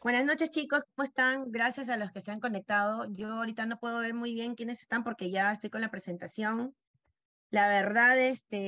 Buenas noches, chicos, ¿cómo están? Gracias a los que se han conectado. Yo ahorita no puedo ver muy bien quiénes están porque ya estoy con la presentación. La verdad,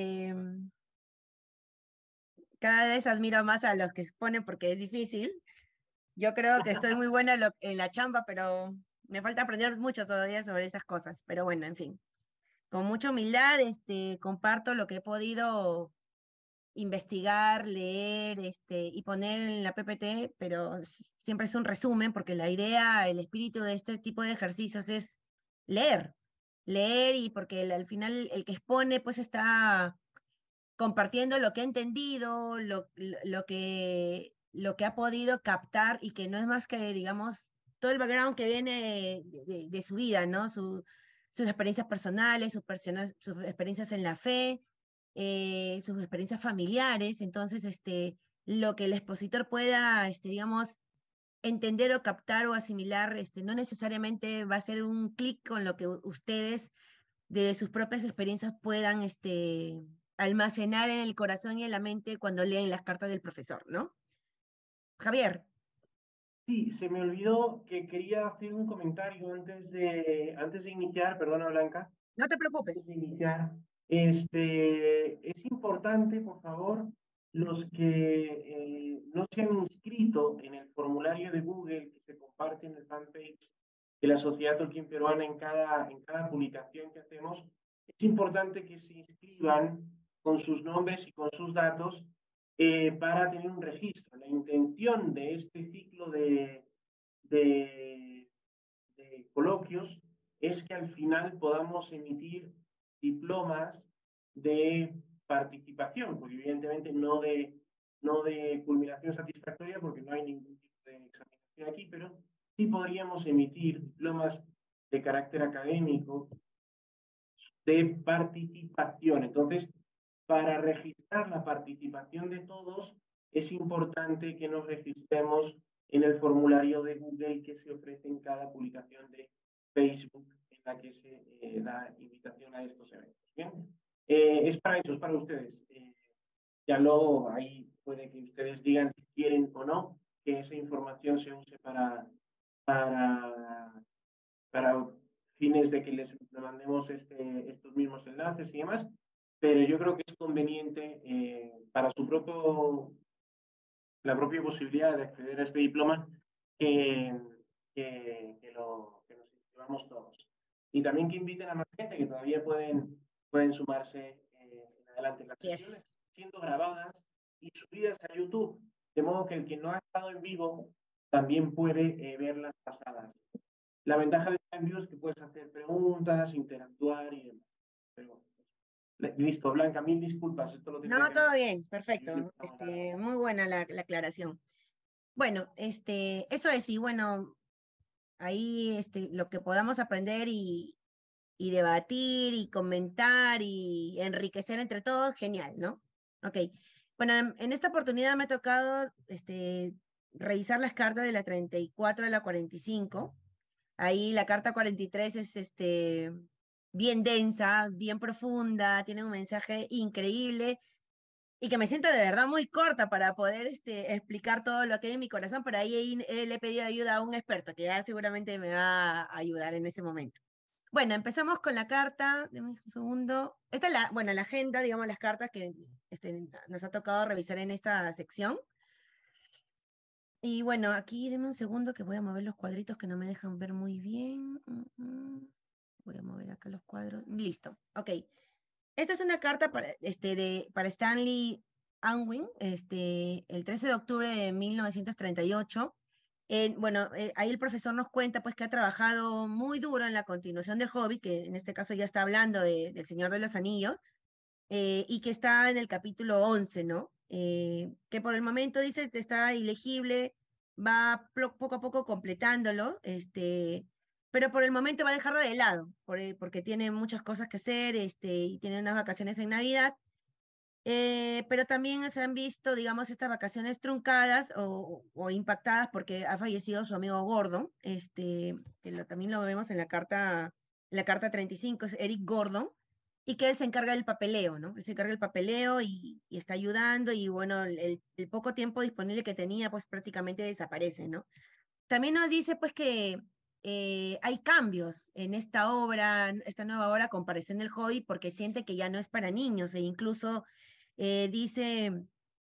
cada vez admiro más a los que exponen porque es difícil. Yo creo que estoy muy buena en la chamba, pero me falta aprender mucho todavía sobre esas cosas. Pero bueno, en fin, con mucha humildad, comparto lo que he podido investigar, leer, y poner en la PPT, pero siempre es un resumen, porque la idea, el espíritu de este tipo de ejercicios es leer, leer y porque al final el que expone pues está compartiendo lo que ha entendido, lo que ha podido captar y que no es más que, digamos, todo el background que viene de su vida, ¿no? Sus experiencias personales, sus experiencias en la fe, sus experiencias familiares. Entonces, lo que el expositor pueda, digamos, entender o captar o asimilar, no necesariamente va a ser un clic con lo que ustedes de sus propias experiencias puedan, almacenar en el corazón y en la mente cuando leen las cartas del profesor, ¿no? Javier, Sí, se me olvidó que quería hacer un comentario antes de iniciar, perdona Blanca, no te preocupes. antes de iniciar. Es importante, por favor, los que no se han inscrito en el formulario de Google que se comparte en el fanpage de la Sociedad Tolkien Peruana en cada publicación que hacemos, es importante que se inscriban con sus nombres y con sus datos para tener un registro. La intención de este ciclo de, de coloquios es que al final podamos emitir diplomas de participación, porque evidentemente no de culminación satisfactoria, porque no hay ningún tipo de examinación aquí, pero sí podríamos emitir diplomas de carácter académico de participación. Entonces, para registrar la participación de todos, es importante que nos registremos en el formulario de Google que se ofrece en cada publicación de Facebook en la que se da invitación a estos eventos. ¿Bien? Es para eso, es para ustedes. Ya luego ahí puede que ustedes digan si quieren o no que esa información se use para, para fines de que les mandemos estos mismos enlaces y demás, pero yo creo que es conveniente para la propia posibilidad de acceder a este diploma que, que nos inscribamos todos. Y también que inviten a más gente que todavía pueden sumarse en adelante. Las Yes. sesiones están siendo grabadas y subidas a YouTube, de modo que el que no ha estado en vivo también puede verlas pasadas. La ventaja de estar en vivo es que puedes hacer preguntas, interactuar y demás. Pero, listo, Blanca, mil disculpas, esto lo No, tendría que haber todo hecho bien, en YouTube de perfecto. una manera mejor. Muy buena la aclaración. Bueno, eso es, y bueno, ahí lo que podamos aprender y debatir y comentar y enriquecer entre todos, genial, ¿no? Ok. Bueno, en esta oportunidad me ha tocado revisar las cartas de la 34 a la 45. Ahí la carta 43 es bien densa, bien profunda, tiene un mensaje increíble y que me siento de verdad muy corta para poder explicar todo lo que hay en mi corazón, pero ahí le he pedido ayuda a un experto que ya seguramente me va a ayudar en ese momento. Bueno, empezamos con la carta. Deme un segundo. Esta es bueno, la agenda, digamos, las cartas que nos ha tocado revisar en esta sección. Y bueno, aquí deme un segundo que voy a mover los cuadritos que no me dejan ver muy bien. Voy a mover acá los cuadros. Listo. Ok. Esta es una carta para Stanley Unwin, el 13 de octubre de 1938. Bueno, ahí el profesor nos cuenta pues que ha trabajado muy duro en la continuación del Hobbit, que en este caso ya está hablando del Señor de los Anillos, y que está en el capítulo 11, ¿no? Que por el momento dice que está ilegible, va poco a poco completándolo, pero por el momento va a dejarlo de lado, porque tiene muchas cosas que hacer, y tiene unas vacaciones en Navidad, pero también se han visto, digamos, estas vacaciones truncadas o impactadas porque ha fallecido su amigo Gordon, que también lo vemos en la carta 35, es Eric Gordon, y que él se encarga del papeleo, ¿no? Él se encarga del papeleo y está ayudando y bueno, el poco tiempo disponible que tenía pues prácticamente desaparece, ¿no? También nos dice pues que hay cambios en esta obra, esta nueva obra comparación del Hobbit, porque siente que ya no es para niños e incluso dice,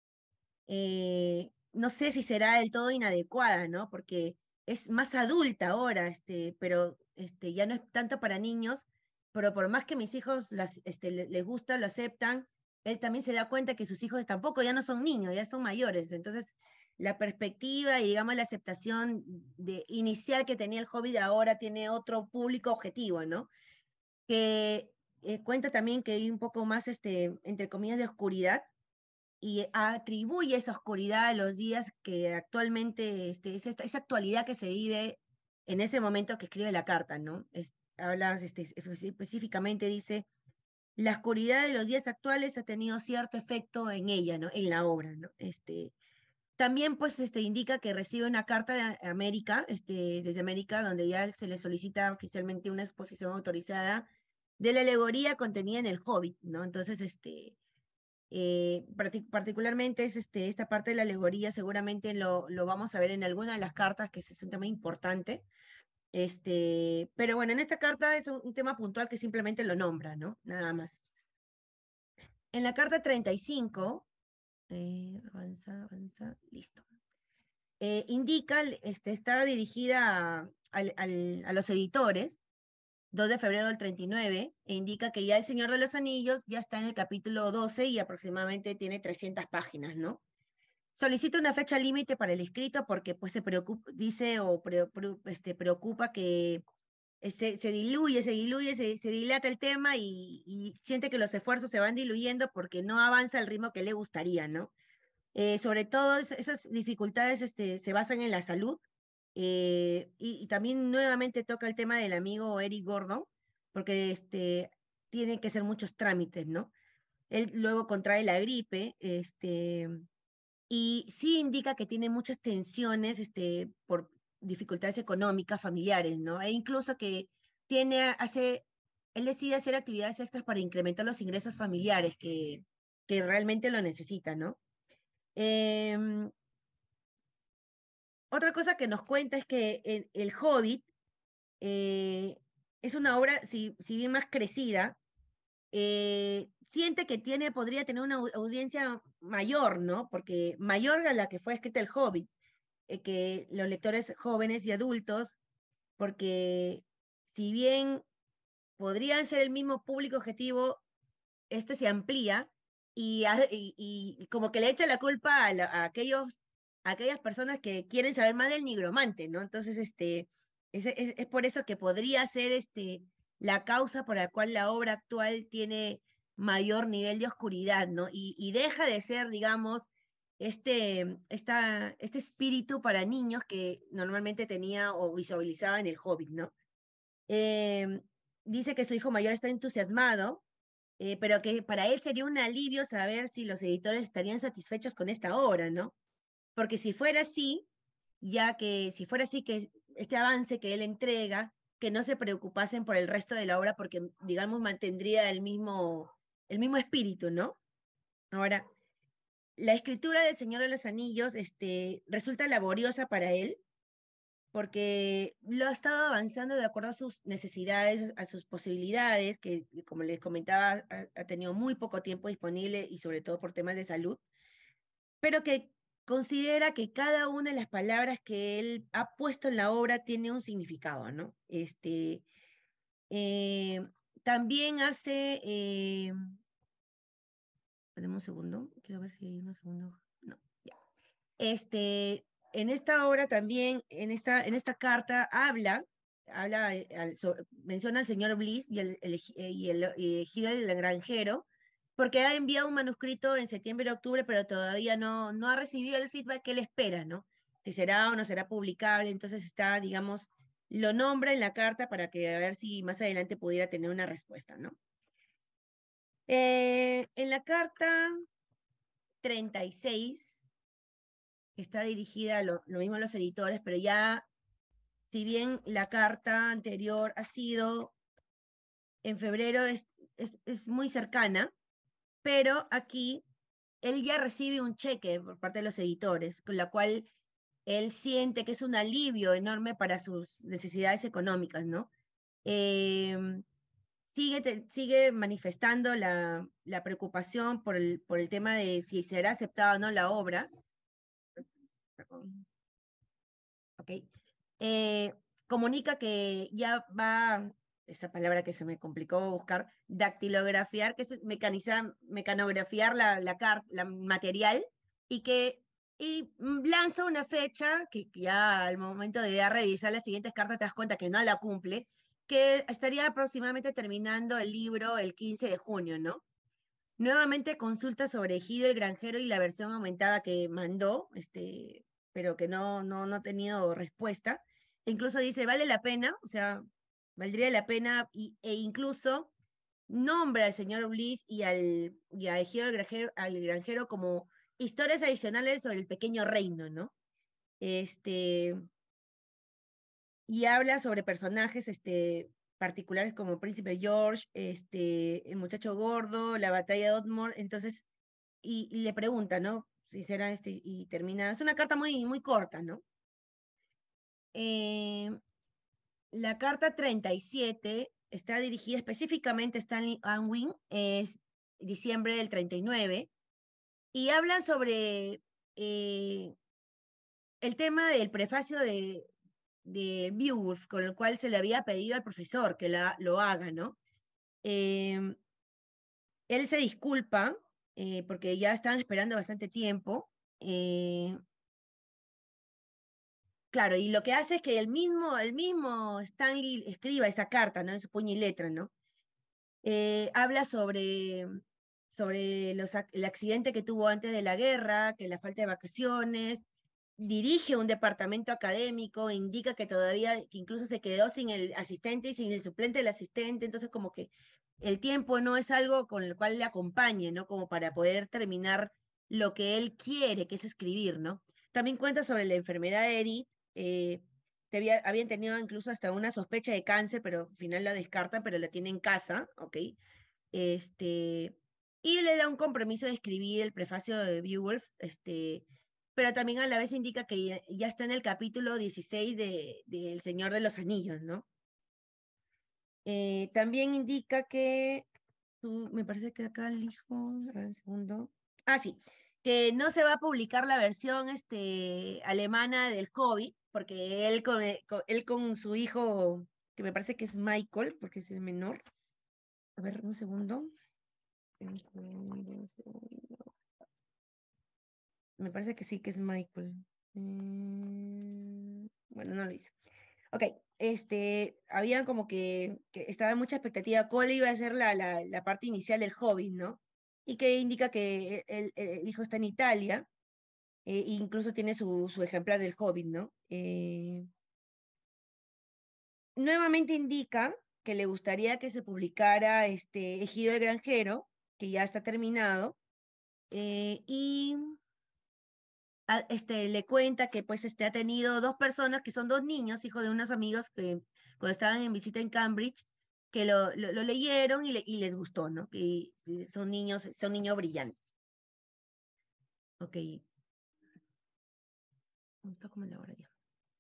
no sé si será del todo inadecuada, ¿no? Porque es más adulta ahora, pero ya no es tanto para niños, pero por más que mis hijos les gusta, lo aceptan, él también se da cuenta que sus hijos tampoco ya no son niños, ya son mayores. Entonces, la perspectiva y, digamos, la aceptación inicial que tenía el hobby de ahora tiene otro público objetivo, ¿no? Que cuenta también que hay un poco más, entre comillas, de oscuridad y atribuye esa oscuridad a los días que actualmente, esa actualidad que se vive en ese momento que escribe la carta, ¿no? Habla, específicamente dice, la oscuridad de los días actuales ha tenido cierto efecto en ella, ¿no? En la obra, ¿no? También, pues, indica que recibe una carta de América, desde América, donde ya se le solicita oficialmente una exposición autorizada de la alegoría contenida en el Hobbit, ¿no? Entonces, particularmente es esta parte de la alegoría, seguramente lo vamos a ver en alguna de las cartas, que es un tema importante. Pero bueno, en esta carta es un tema puntual que simplemente lo nombra, ¿no? Nada más. En la carta 35, avanza, listo. Indica, está dirigida a los editores, 2 de febrero del 39, e indica que ya El Señor de los Anillos ya está en el capítulo 12 y aproximadamente tiene 300 páginas, ¿no? Solicita una fecha límite para el escrito porque pues se preocupa, dice, o preocupa que se dilata el tema y siente que los esfuerzos se van diluyendo porque no avanza al ritmo que le gustaría, ¿no? Sobre todo esas dificultades se basan en la salud y también nuevamente toca el tema del amigo Eric Gordon, porque tiene que hacer muchos trámites, ¿no? Él luego contrae la gripe, y sí indica que tiene muchas tensiones por dificultades económicas, familiares, ¿no? E incluso que él decide hacer actividades extras para incrementar los ingresos familiares que realmente lo necesita, ¿no? Em, Otra cosa que nos cuenta es que el Hobbit eh, es una obra, si bien más crecida, siente que podría tener una audiencia mayor, ¿no? Porque mayor a la que fue escrita el Hobbit, que los lectores jóvenes y adultos, porque si bien podrían ser el mismo público objetivo, este se amplía y como que le echa la culpa a aquellas personas que quieren saber más del nigromante, ¿no? Entonces, es por eso que podría ser la causa por la cual la obra actual tiene mayor nivel de oscuridad, ¿no? Y deja de ser, digamos, este espíritu para niños que normalmente tenía o visualizaba en el Hobbit, ¿no? Em, Dice que su hijo mayor está entusiasmado, pero que para él sería un alivio saber si los editores estarían satisfechos con esta obra, ¿no? Porque si fuera así, si fuera así que este avance que él entrega, que no se preocupasen por el resto de la obra porque, digamos, mantendría el mismo espíritu, ¿no? Ahora, la escritura del Señor de los Anillos, resulta laboriosa para él, porque lo ha estado avanzando de acuerdo a sus necesidades, a sus posibilidades, que como les comentaba, ha tenido muy poco tiempo disponible y sobre todo por temas de salud, pero que considera que cada una de las palabras que él ha puesto en la obra tiene un significado, ¿no? Eh, También hace, dame un segundo, quiero ver si hay un segundo, no, ya. En esta obra también, en esta carta, menciona al señor Bliss y el elegido del granjero, porque ha enviado un manuscrito en septiembre y octubre, pero todavía no ha recibido el feedback que él espera, ¿no? Si será o no será publicable, entonces está, digamos, lo nombra en la carta para que a ver si más adelante pudiera tener una respuesta, ¿no? En la carta 36 está dirigida lo mismo a los editores, pero ya, si bien la carta anterior ha sido en febrero, es muy cercana, pero aquí él ya recibe un cheque por parte de los editores, con la cual él siente que es un alivio enorme para sus necesidades económicas, ¿no? Em, sigue manifestando la preocupación por el tema de si será aceptada o no la obra. ¿Ok? Eh, comunica que ya va, esa palabra que se me complicó buscar, dactilografiar, que es mecanizar, mecanografiar la material y que lanza una fecha que ya al momento de ya revisar las siguientes cartas te das cuenta que no la cumple, que estaría aproximadamente terminando el libro el 15 de junio, ¿no? Nuevamente consulta sobre Gido el Granjero y la versión aumentada que mandó, pero que no ha tenido respuesta. E incluso dice, vale la pena, o sea, valdría la pena, e incluso nombra al señor Bliss y a Egido al Granjero como historias adicionales sobre el pequeño reino, ¿no? Este, y habla sobre personajes particulares como Príncipe George, el muchacho gordo, la batalla de Otmore, entonces, y le pregunta, ¿no? Si será y termina, es una carta muy corta, ¿no? Eh, la carta 37 está dirigida específicamente a Stanley Unwin, es diciembre del 39, y habla sobre el tema del prefacio de Beowulf, con el cual se le había pedido al profesor que lo haga, ¿no? Él se disculpa porque ya estaban esperando bastante tiempo. Claro, y lo que hace es que el mismo Stanley escriba esa carta, ¿no? En su puño y letra, ¿no? Habla sobre el accidente que tuvo antes de la guerra, que la falta de vacaciones, dirige un departamento académico, indica que todavía, que incluso se quedó sin el asistente y sin el suplente del asistente, entonces como que el tiempo no es algo con el cual le acompañe, ¿no? Como para poder terminar lo que él quiere, que es escribir, ¿no? También cuenta sobre la enfermedad de Edith, habían tenido incluso hasta una sospecha de cáncer, pero al final la descartan, pero la tiene en casa, ¿ok? Este, y le da un compromiso de escribir el prefacio de Beowulf, pero también a la vez indica que ya está en el capítulo 16 de El Señor de los Anillos, ¿no? También indica que, me parece que acá el hijo, a ver, un segundo. Ah, sí, que no se va a publicar la versión alemana del Hobbit, porque él con su hijo, que me parece que es Michael, porque es el menor. A ver, un segundo. Me parece que sí, que es Michael. Bueno, no lo hice. Ok, había como que estaba mucha expectativa. ¿Cuál iba a ser la parte inicial del Hobbit, no? Y que indica que el hijo está en Italia, e incluso tiene su ejemplar del Hobbit, ¿no? Nuevamente indica que le gustaría que se publicara Ejido el Granjero, que ya está terminado, y le cuenta que pues ha tenido dos personas que son dos niños, hijos de unos amigos que cuando estaban en visita en Cambridge, que lo leyeron y les gustó, ¿no? Que son niños brillantes. Ok. Está como la hora ya.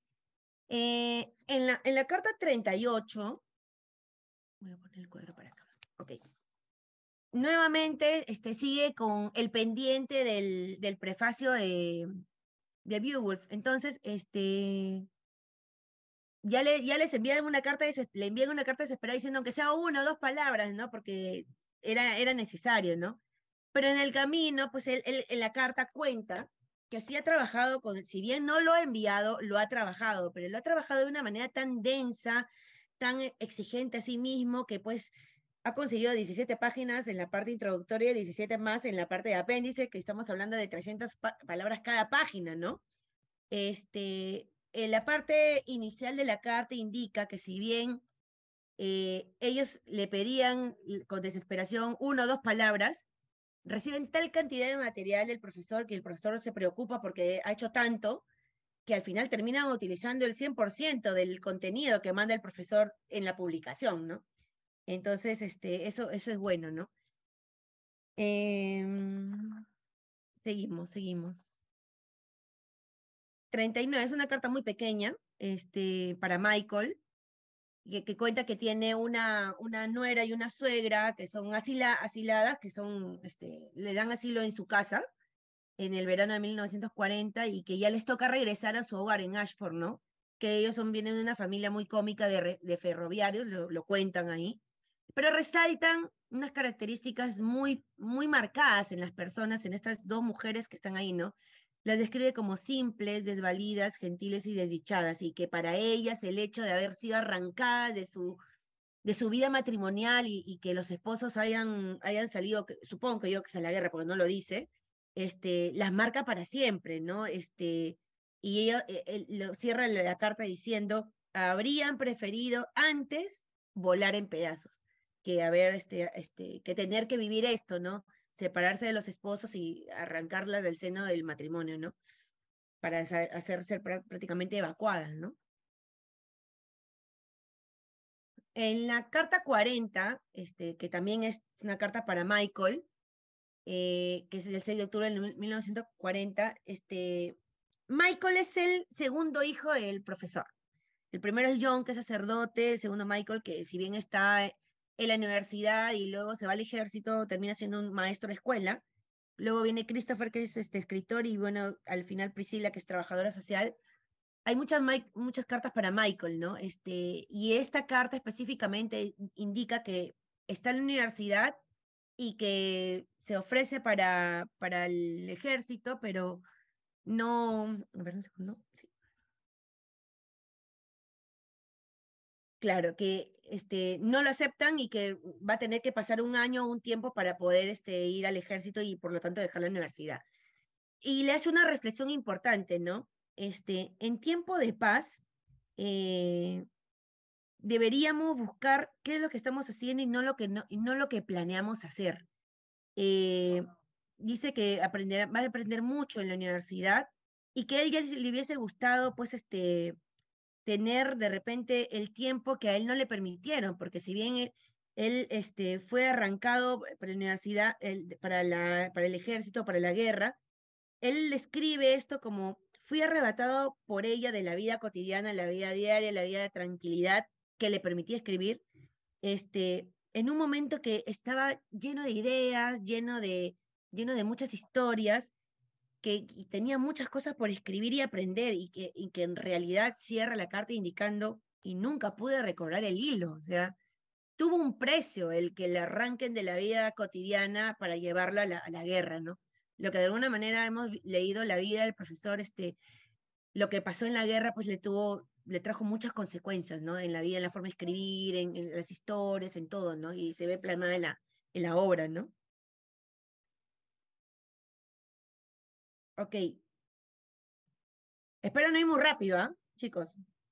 En la carta 38, voy a poner el cuadro para acá. Ok. Nuevamente, sigue con el pendiente del prefacio de Beowulf. Entonces, ya les envían una carta, le envían una carta desesperada diciendo que sea una o dos palabras, ¿no? Porque era necesario, ¿no? Pero en el camino, pues él en la carta cuenta que sí ha trabajado si bien no lo ha enviado, lo ha trabajado, pero lo ha trabajado de una manera tan densa, tan exigente a sí mismo, que pues ha conseguido 17 páginas en la parte introductoria y 17 más en la parte de apéndice, que estamos hablando de 300 palabras cada página, ¿no? En la parte inicial de la carta indica que si bien ellos le pedían con desesperación una o dos palabras, reciben tal cantidad de material del profesor que el profesor se preocupa porque ha hecho tanto que al final terminan utilizando el 100% del contenido que manda el profesor en la publicación, ¿no? Entonces, eso es bueno, ¿no? Em, seguimos. 39 es una carta muy pequeña, para Michael, que cuenta que tiene una nuera y una suegra que son asiladas, que son, le dan asilo en su casa en el verano de 1940 y que ya les toca regresar a su hogar en Ashford, ¿no? Que ellos vienen de una familia muy cómica de ferroviarios, lo cuentan ahí, pero resaltan unas características muy marcadas en las personas, en estas dos mujeres que están ahí, ¿no? Las describe como simples, desvalidas, gentiles y desdichadas, y que para ellas el hecho de haber sido arrancadas de su vida matrimonial y que los esposos hayan salido, supongo que yo que es a la guerra, porque no lo dice, las marca para siempre, ¿no? Y ella cierra la carta diciendo, habrían preferido antes volar en pedazos que haber, que tener que vivir esto, ¿no? Separarse de los esposos y arrancarla del seno del matrimonio, ¿no? Para hacer ser prácticamente evacuadas, ¿no? En la carta 40, que también es una carta para Michael, que es del 6 de octubre de 1940, Michael es el segundo hijo del profesor. El primero es John, que es sacerdote, el segundo Michael, que si bien está en la universidad y luego se va al ejército, termina siendo un maestro de escuela. Luego viene Christopher, que es este escritor, y bueno, al final Priscilla, que es trabajadora social. Hay muchas cartas para Michael, ¿no? Y esta carta específicamente indica que está en la universidad y que se ofrece para el ejército, pero no, a ver un segundo, sí. Claro, que no lo aceptan y que va a tener que pasar un año o un tiempo para poder ir al ejército y por lo tanto dejar la universidad. Y le hace una reflexión importante, ¿no? En tiempo de paz, eh, deberíamos buscar qué es lo que estamos haciendo y no lo que planeamos hacer. Eh, dice que va a aprender mucho en la universidad y que a él ya le hubiese gustado, pues, tener de repente el tiempo que a él no le permitieron, porque si bien fue arrancado para la universidad, para el ejército, para la guerra, él escribe esto como, fui arrebatado por ella de la vida cotidiana, la vida diaria, la vida de tranquilidad que le permitía escribir, en un momento que estaba lleno de ideas, lleno de muchas historias, y tenía muchas cosas por escribir y aprender, y que en realidad cierra la carta indicando, y nunca pude recobrar el hilo, o sea, tuvo un precio el que le arranquen de la vida cotidiana para llevarlo a la guerra, ¿no? Lo que de alguna manera hemos leído la vida del profesor, lo que pasó en la guerra, pues le trajo muchas consecuencias, ¿no? En la vida, en la forma de escribir, en las historias, en todo, ¿no? Y se ve plasmada en la obra, ¿no? Ok, espero no ir muy rápido, ¿ah, chicos?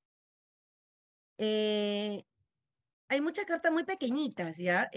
Eh, hay muchas cartas muy pequeñitas, ¿ya?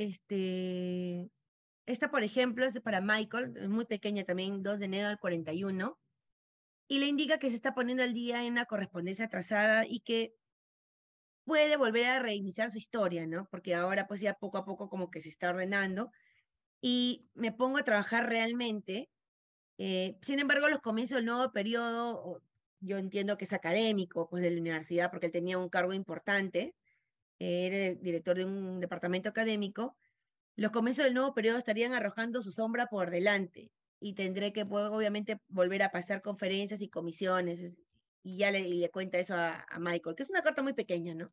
Esta, por ejemplo, es para Michael, es muy pequeña también, 2 de enero del 41, y le indica que se está poniendo al día en una correspondencia atrasada y que puede volver a reiniciar su historia, ¿no? Porque ahora pues ya poco a poco como que se está ordenando y me pongo a trabajar realmente. Sin embargo, los comienzos del nuevo periodo, yo entiendo que es académico, pues de la universidad, porque él tenía un cargo importante, era el director de un departamento académico. Los comienzos del nuevo periodo estarían arrojando su sombra por delante y tendré que, pues, obviamente, volver a pasar conferencias y comisiones. Y ya le cuenta eso a Michael, que es una carta muy pequeña, ¿no?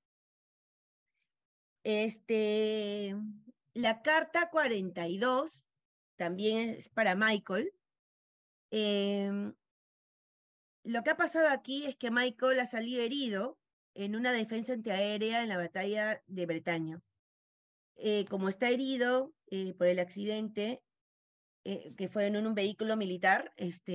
Este, la carta 42 también es para Michael. Em, lo que ha pasado aquí es que Michael ha salido herido en una defensa antiaérea en la batalla de Bretaña. Como está herido por el accidente, que fue en un vehículo militar,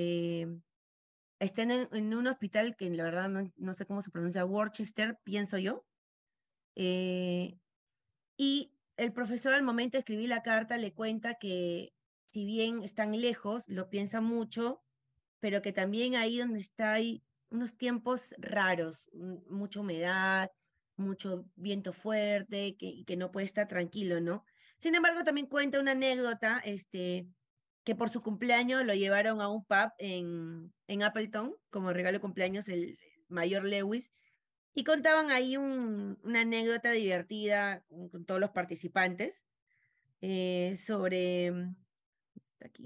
está en un hospital que la verdad no sé cómo se pronuncia, Worcester, pienso yo. eh, y el profesor al momento de escribir la carta le cuenta que si bien están lejos, lo piensa mucho, pero que también ahí donde está hay unos tiempos raros, mucha humedad, mucho viento fuerte, y que no puede estar tranquilo, ¿no? Sin embargo, también cuenta una anécdota, que por su cumpleaños lo llevaron a un pub en Appleton, como regalo de cumpleaños, el mayor Lewis, y contaban ahí una anécdota divertida con todos los participantes sobre, está aquí,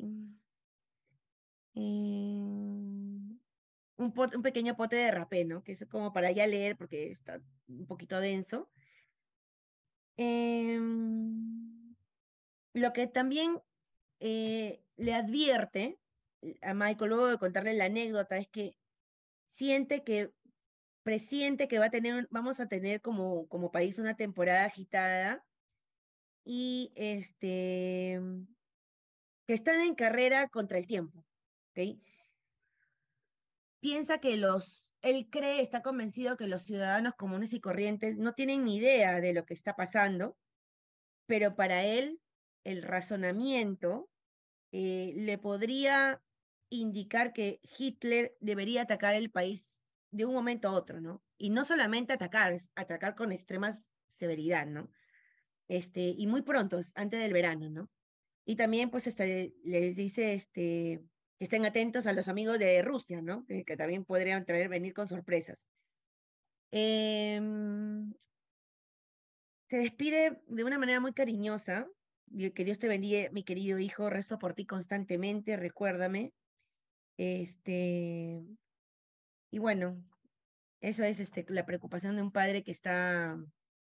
un pequeño pote de rapé, ¿no? Que es como para ya leer porque está un poquito denso. Lo que también le advierte a Michael luego de contarle la anécdota es que siente que, presiente que vamos a tener como país una temporada agitada y que están en carrera contra el tiempo, ¿ok? Piensa que él cree, está convencido que los ciudadanos comunes y corrientes no tienen ni idea de lo que está pasando, pero para él el razonamiento le podría indicar que Hitler debería atacar el país de un momento a otro, ¿no? Y no solamente atacar, es atacar con extrema severidad, ¿no? Y muy pronto, antes del verano, ¿no? Y también, pues, les dice, que estén atentos a los amigos de Rusia, ¿no? Que también podrían venir con sorpresas. Se despide de una manera muy cariñosa. Que Dios te bendiga, mi querido hijo, rezo por ti constantemente, recuérdame. Este, y bueno, eso es la preocupación de un padre que está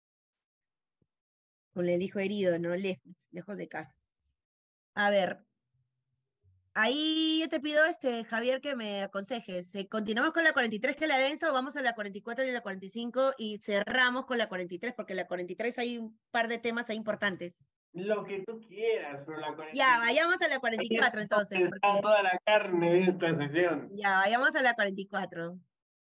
con el hijo herido, ¿no? Lejos de casa. A ver, ahí yo te pido, Javier, que me aconsejes. ¿Continuamos con la 43 que es la densa o vamos a la 44 y la 45 y cerramos con la 43? Porque la 43 hay un par de temas ahí importantes. Lo que tú quieras, pero la Ya, 43. vayamos a la 44 entonces, Está porque toda la carne de esta sesión. ya, vayamos a la 44.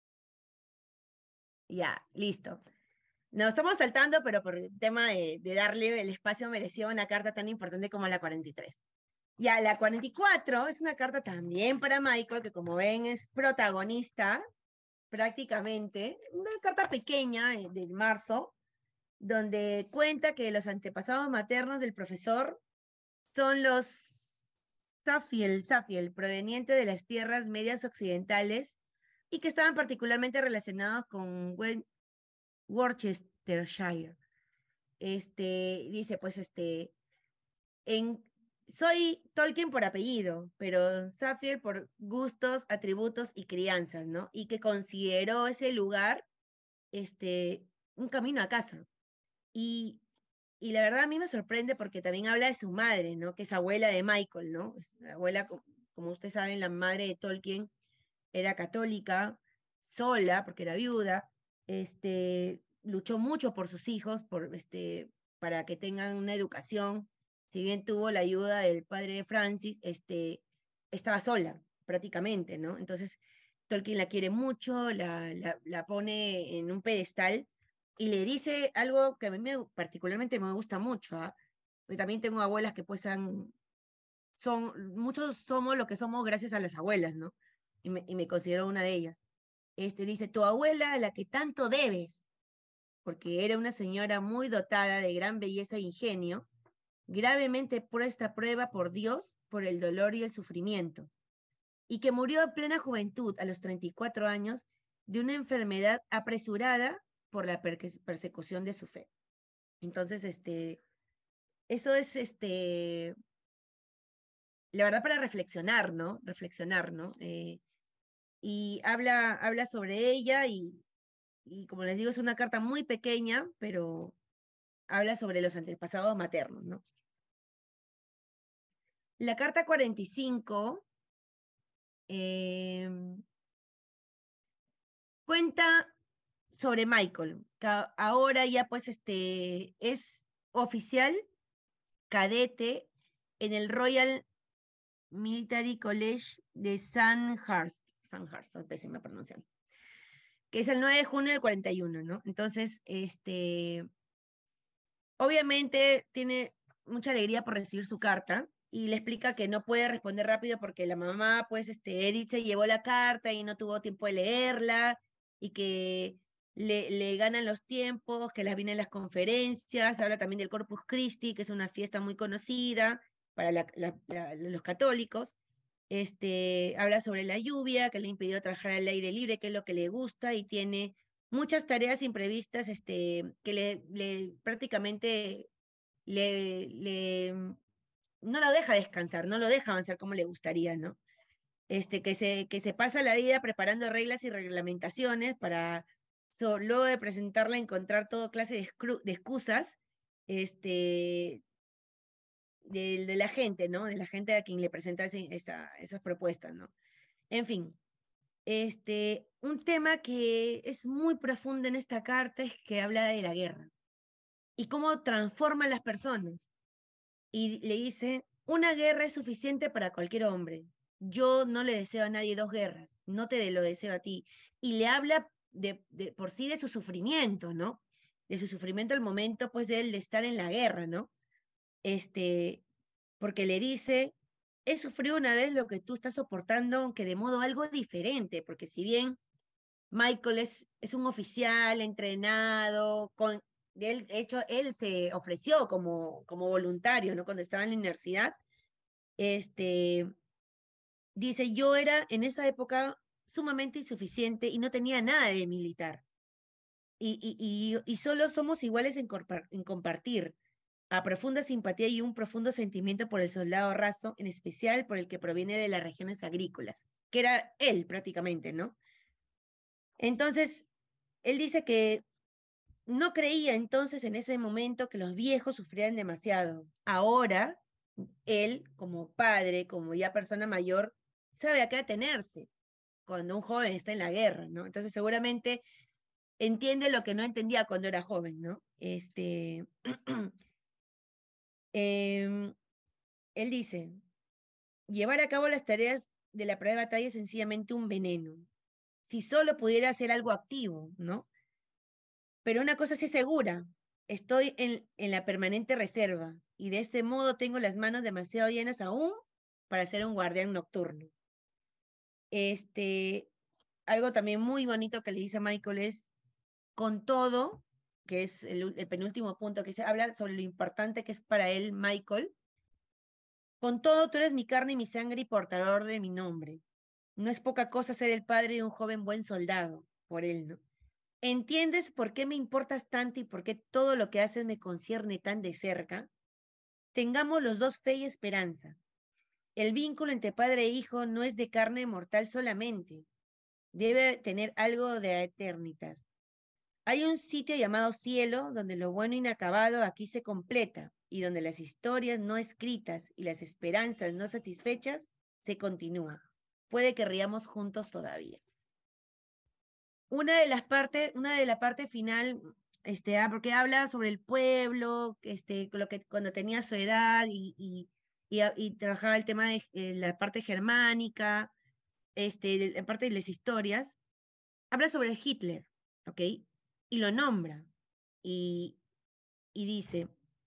Ya, listo. Nos estamos saltando, pero por el tema de darle el espacio merecido a una carta tan importante como la 43. Ya, la 44 es una carta también para Michael, que como ven es protagonista prácticamente, una carta pequeña del marzo, donde cuenta que los antepasados maternos del profesor son los Safiel, proveniente de las tierras medias occidentales y que estaban particularmente relacionados con Worcestershire. Dice, pues, en, soy Tolkien por apellido, pero Safiel por gustos, atributos y crianzas, ¿no? Y que consideró ese lugar, un camino a casa. Y, y la verdad a mí me sorprende porque también habla de su madre, ¿no? Que es abuela de Michael, ¿no? Es la abuela, como ustedes saben, la madre de Tolkien era católica, sola, porque era viuda, luchó mucho por sus hijos, para que tengan una educación. Si bien tuvo la ayuda del padre de Francis, estaba sola, prácticamente, ¿no? Entonces, Tolkien la quiere mucho, la pone en un pedestal y le dice algo que a mí particularmente me gusta mucho, ¿ah? Porque también tengo abuelas que pues muchos somos lo que somos gracias a las abuelas, ¿no? Y me considero una de ellas. Dice, tu abuela a la que tanto debes, porque era una señora muy dotada de gran belleza e ingenio, gravemente puesta a prueba por Dios por el dolor y el sufrimiento, y que murió a plena juventud, a los 34 años, de una enfermedad apresurada por la persecución de su fe. Entonces, eso es, la verdad, para reflexionar, ¿no? Reflexionar, ¿no? Y habla sobre ella y como les digo, es una carta muy pequeña, pero habla sobre los antepasados maternos, ¿no? La carta 45 cuenta sobre Michael, que ahora ya pues es oficial cadete en el Royal Military College de Sandhurst, pésima pronunciación, que es el 9 de junio del 41, ¿no? Entonces, obviamente tiene mucha alegría por recibir su carta y le explica que no puede responder rápido porque la mamá, pues, Edith se llevó la carta y no tuvo tiempo de leerla y que le ganan los tiempos, que las vienen las conferencias, habla también del Corpus Christi, que es una fiesta muy conocida para los católicos. Habla sobre la lluvia, que le impidió trabajar al aire libre, que es lo que le gusta, y tiene muchas tareas imprevistas, que prácticamente no lo deja descansar, no lo deja avanzar como le gustaría, ¿no? Que se pasa la vida preparando reglas y reglamentaciones para luego de presentarla encontrar toda clase de excusas, de la gente, ¿no? De la gente a quien le presenta esas propuestas, ¿no? En fin, un tema que es muy profundo en esta carta es que habla de la guerra y cómo transforma a las personas. Y le dice, una guerra es suficiente para cualquier hombre. Yo no le deseo a nadie dos guerras, no te lo deseo a ti. Y le habla por sí de su sufrimiento, ¿no? De su sufrimiento al momento, pues, de él de estar en la guerra, ¿no? Porque le dice, he sufrido una vez lo que tú estás soportando, aunque de modo algo diferente, porque si bien Michael es un oficial entrenado, de hecho, él se ofreció como voluntario, ¿no? Cuando estaba en la universidad, este, dice, yo era en esa época sumamente insuficiente y no tenía nada de militar. Y solo somos iguales en compartir a profunda simpatía y un profundo sentimiento por el soldado raso, en especial por el que proviene de las regiones agrícolas, que era él prácticamente, ¿no? Entonces, él dice que no creía entonces en ese momento que los viejos sufrían demasiado. Ahora, él, como padre, como ya persona mayor, sabe a qué atenerse cuando un joven está en la guerra, ¿no? Entonces, seguramente entiende lo que no entendía cuando era joven, ¿no? Él dice, llevar a cabo las tareas de la prueba de batalla es sencillamente un veneno. Si solo pudiera hacer algo activo, ¿no? Pero una cosa sí es segura, estoy en la permanente reserva y de este modo tengo las manos demasiado llenas aún para ser un guardián nocturno. Algo también muy bonito que le dice a Michael es, con todo, que es el penúltimo punto que se habla sobre lo importante que es para él Michael, con todo tú eres mi carne y mi sangre y portador de mi nombre. No es poca cosa ser el padre de un joven buen soldado, por él, ¿no? ¿Entiendes por qué me importas tanto y por qué todo lo que haces me concierne tan de cerca? Tengamos los dos fe y esperanza. El vínculo entre padre e hijo no es de carne mortal solamente, debe tener algo de eternitas. Hay un sitio llamado cielo donde lo bueno inacabado aquí se completa y donde las historias no escritas y las esperanzas no satisfechas se continúan. Puede que riamos juntos todavía. Una de la parte final, porque habla sobre el pueblo, cuando tenía su edad y trabajaba el tema de la parte germánica, la parte de las historias, habla sobre Hitler, ¿ok? Y lo nombra y, y dice,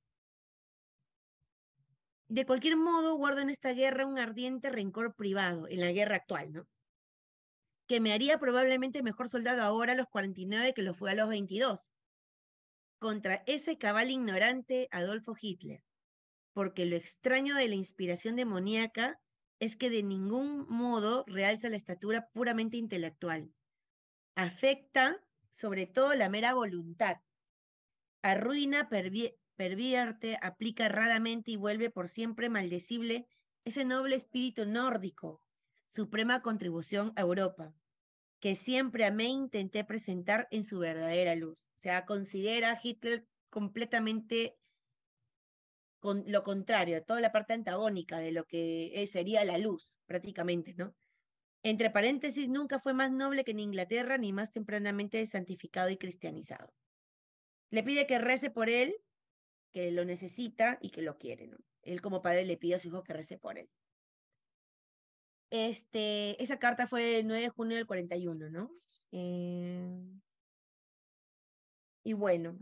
de cualquier modo guardo en esta guerra un ardiente rencor privado, en la guerra actual, ¿no? Que me haría probablemente mejor soldado ahora a los 49 que lo fue a los 22 contra ese cabal ignorante Adolfo Hitler, porque lo extraño de la inspiración demoníaca es que de ningún modo realza la estatura puramente intelectual. Afecta sobre todo la mera voluntad. Arruina, pervierte, aplica erradamente y vuelve por siempre maldecible ese noble espíritu nórdico, suprema contribución a Europa, que siempre amé e intenté presentar en su verdadera luz. O sea, considera a Hitler completamente con lo contrario, toda la parte antagónica de lo que sería la luz, prácticamente, ¿no? Entre paréntesis, nunca fue más noble que en Inglaterra, ni más tempranamente santificado y cristianizado. Le pide que rece por él, que lo necesita y que lo quiere, ¿no? Él como padre le pide a su hijo que rece por él. Esa carta fue el 9 de junio del 41, ¿no? Y bueno,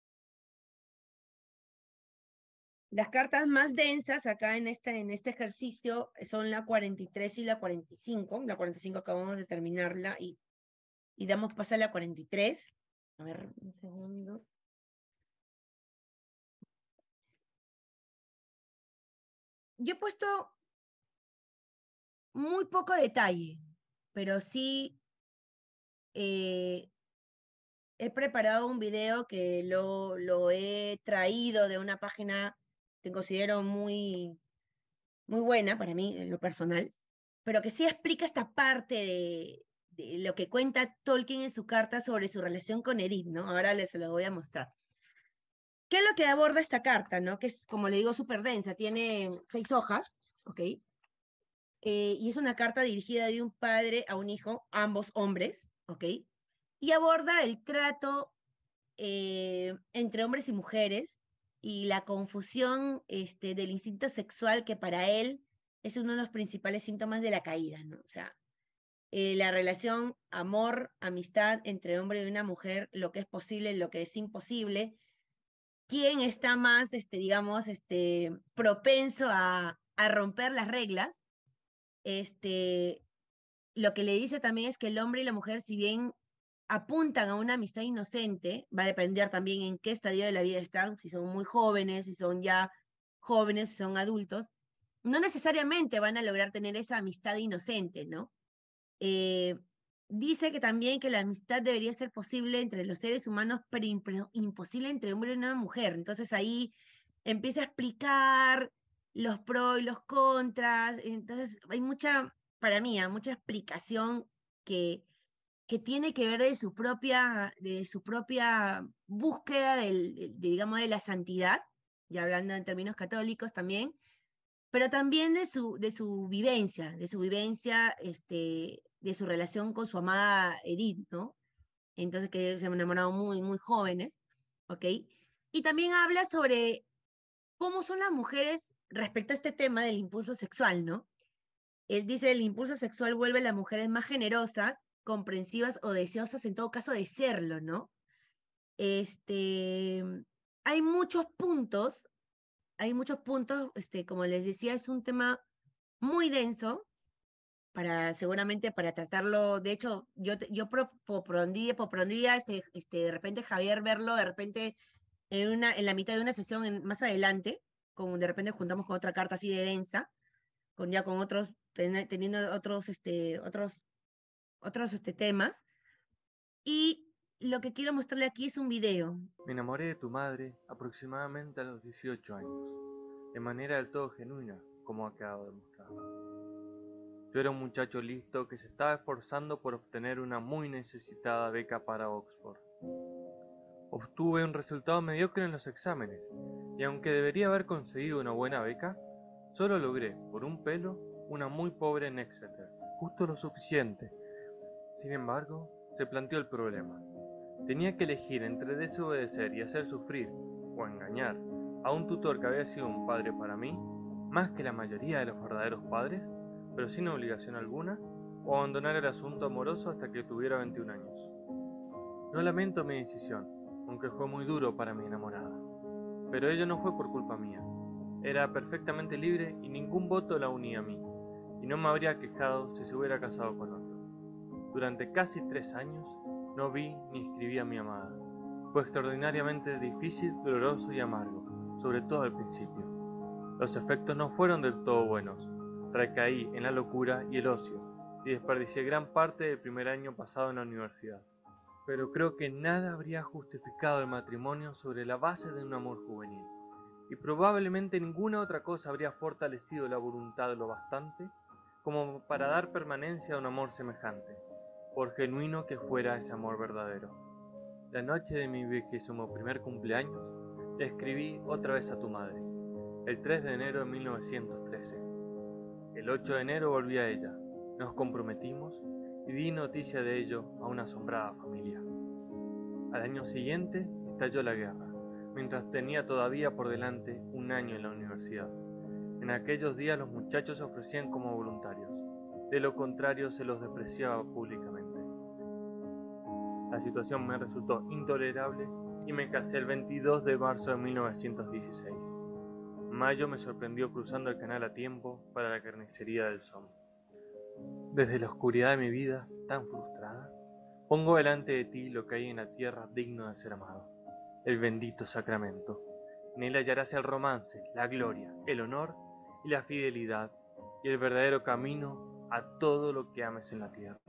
las cartas más densas acá en este ejercicio son la 43 y la 45. La 45 acabamos de terminarla y damos paso a la 43. A ver, un segundo. Yo he puesto muy poco detalle, pero sí eh, he preparado un video que lo he traído de una página que considero muy buena para mí, en lo personal, pero que sí explica esta parte de lo que cuenta Tolkien en su carta sobre su relación con Edith, ¿no? Ahora les lo voy a mostrar. ¿Qué es lo que aborda esta carta, no? Que es, como le digo, súper densa, tiene 6 hojas, ¿ok? Y es una carta dirigida de un padre a un hijo, ambos hombres, ¿ok? Y aborda el trato entre hombres y mujeres y la confusión del instinto sexual que para él es uno de los principales síntomas de la caída, ¿no? O sea, la relación amor, amistad entre hombre y una mujer, lo que es posible, lo que es imposible, quién está más, digamos, propenso a romper las reglas. este, lo que le dice también es que el hombre y la mujer, si bien apuntan a una amistad inocente, va a depender también en qué estadio de la vida están, si son muy jóvenes, si son ya jóvenes, si son adultos, no necesariamente van a lograr tener esa amistad inocente, ¿no? Eh, Dice que también que la amistad debería ser posible entre los seres humanos, pero imposible entre hombre y una mujer. Entonces ahí empieza a explicar los pros y los contras. Entonces hay mucha, para mí, mucha explicación que, que tiene que ver de su propia búsqueda digamos, de la santidad, ya hablando en términos católicos también, pero también de su vivencia, de su relación con su amada Edith, ¿no? Entonces, que ellos se han enamorado muy jóvenes, ¿ok? Y también habla sobre cómo son las mujeres respecto a este tema del impulso sexual, ¿no? Él dice, el impulso sexual vuelve a las mujeres más generosas, comprensivas o deseosas en todo caso de serlo, ¿no? Este, hay muchos puntos, como les decía, es un tema muy denso para seguramente para tratarlo. De hecho, yo propondría de repente Javier verlo de repente en la mitad de una sesión más adelante, de repente juntamos con otra carta así de densa, con otros, teniendo otros temas. Y lo que quiero mostrarle aquí es un video. Me enamoré de tu madre aproximadamente a los 18 años, de manera del todo genuina, como ha quedado demostrado. Yo era un muchacho listo que se estaba esforzando por obtener una muy necesitada beca para Oxford. Obtuve un resultado mediocre en los exámenes, y aunque debería haber conseguido una buena beca, solo logré, por un pelo, una muy pobre en Exeter, justo lo suficiente. Sin embargo, se planteó el problema. Tenía que elegir entre desobedecer y hacer sufrir, o engañar, a un tutor que había sido un padre para mí, más que la mayoría de los verdaderos padres, pero sin obligación alguna, o abandonar el asunto amoroso hasta que tuviera 21 años. No lamento mi decisión, aunque fue muy duro para mi enamorada. Pero ello no fue por culpa mía. Era perfectamente libre y ningún voto la unía a mí, y no me habría quejado si se hubiera casado con otro. Durante casi 3 años no vi ni escribí a mi amada. Fue extraordinariamente difícil, doloroso y amargo, sobre todo al principio. Los efectos no fueron del todo buenos. Recaí en la locura y el ocio, y desperdicié gran parte del primer año pasado en la universidad. Pero creo que nada habría justificado el matrimonio sobre la base de un amor juvenil, y probablemente ninguna otra cosa habría fortalecido la voluntad lo bastante como para dar permanencia a un amor semejante, por genuino que fuera ese amor verdadero. La noche de mi 21º cumpleaños, le escribí otra vez a tu madre, el 3 de enero de 1913. El 8 de enero volví a ella, nos comprometimos y di noticia de ello a una asombrada familia. Al año siguiente estalló la guerra, mientras tenía todavía por delante un año en la universidad. En aquellos días los muchachos se ofrecían como voluntarios, de lo contrario se los despreciaba públicamente. La situación me resultó intolerable y me casé el 22 de marzo de 1916. Mayo me sorprendió cruzando el canal a tiempo para la carnicería del Somme. Desde la oscuridad de mi vida, tan frustrada, Pongo delante de ti lo que hay en la tierra digno de ser amado, el bendito sacramento. En él hallarás el romance, la gloria, el honor y la fidelidad, y el verdadero camino a todo lo que ames en la tierra.